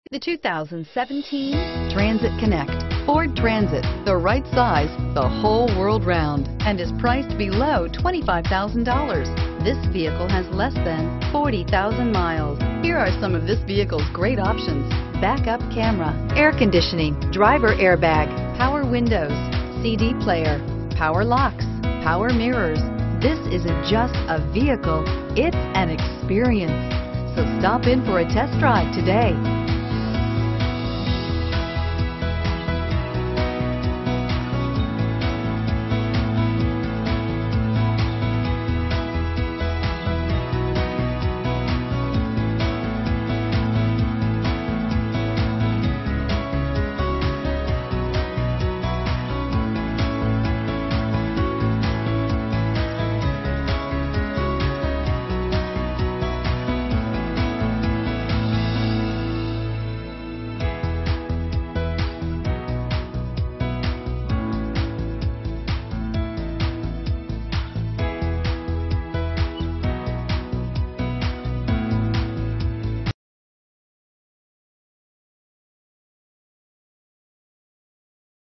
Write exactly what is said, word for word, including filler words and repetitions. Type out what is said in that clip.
The two thousand seventeen Transit Connect. Ford Transit, the right size the whole world round, and is priced below twenty-five thousand dollars. This vehicle has less than forty thousand miles. Here are some of this vehicle's great options: backup camera, air conditioning, driver airbag, power windows, C D player, power locks, power mirrors. This isn't just a vehicle, it's an experience. So stop in for a test drive today.